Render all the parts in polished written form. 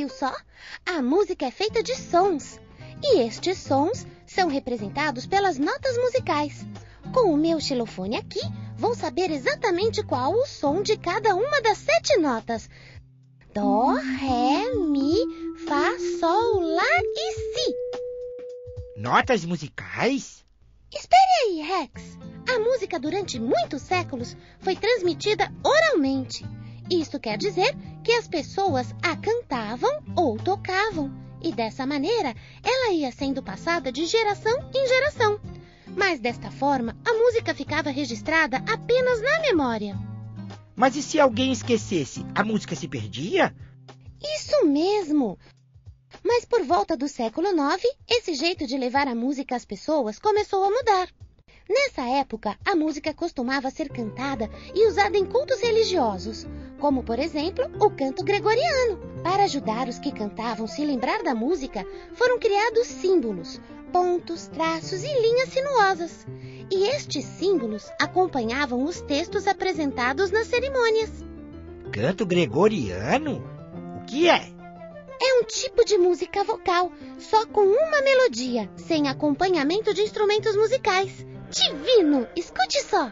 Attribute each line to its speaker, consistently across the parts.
Speaker 1: Viu só? A música é feita de sons. E estes sons são representados pelas notas musicais. Com o meu xilofone aqui, vão saber exatamente qual o som de cada uma das 7 notas. Dó, ré, mi, fá, sol, lá e si.
Speaker 2: Notas musicais?
Speaker 1: Espere aí, Rex. A música durante muitos séculos foi transmitida oralmente. Isto quer dizer que as pessoas a cantavam ou tocavam. E dessa maneira, ela ia sendo passada de geração em geração. Mas desta forma, a música ficava registrada apenas na memória.
Speaker 2: Mas e se alguém esquecesse, a música se perdia?
Speaker 1: Isso mesmo! Mas por volta do século IX, esse jeito de levar a música às pessoas começou a mudar. Nessa época, a música costumava ser cantada e usada em cultos religiosos, como, por exemplo, o canto gregoriano. Para ajudar os que cantavam se lembrar da música, foram criados símbolos, pontos, traços e linhas sinuosas. E estes símbolos acompanhavam os textos apresentados nas cerimônias.
Speaker 2: Canto gregoriano? O que é?
Speaker 1: É um tipo de música vocal, só com uma melodia, sem acompanhamento de instrumentos musicais. Divino! Escute só!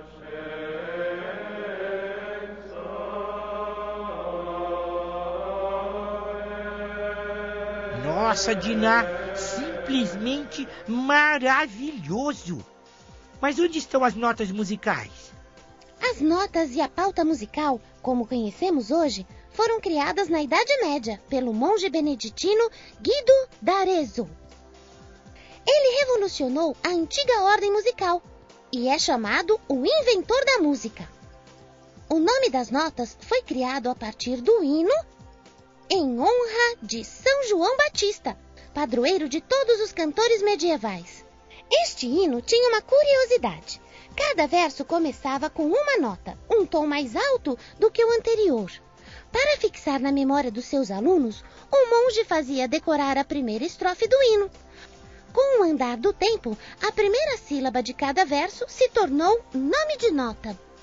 Speaker 2: Nossa, Dinah, simplesmente maravilhoso! Mas onde estão as notas musicais?
Speaker 1: As notas e a pauta musical, como conhecemos hoje, foram criadas na Idade Média pelo monge beneditino Guido d'Arezzo. Ele revolucionou a antiga ordem musical e é chamado o inventor da música. O nome das notas foi criado a partir do hino em honra de São João Batista, padroeiro de todos os cantores medievais. Este hino tinha uma curiosidade. Cada verso começava com uma nota, um tom mais alto do que o anterior. Para fixar na memória dos seus alunos, o monge fazia decorar a primeira estrofe do hino. Com o andar do tempo, a primeira sílaba de cada verso se tornou nome de nota.